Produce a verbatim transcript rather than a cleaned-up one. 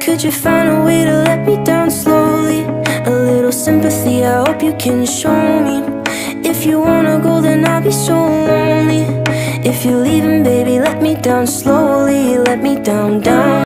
Could you find a way to let me down slowly? A little sympathy, I hope you can show me. If you wanna go, then I'll be so lonely. If you're leaving, baby, let me down slowly. Let me down, down.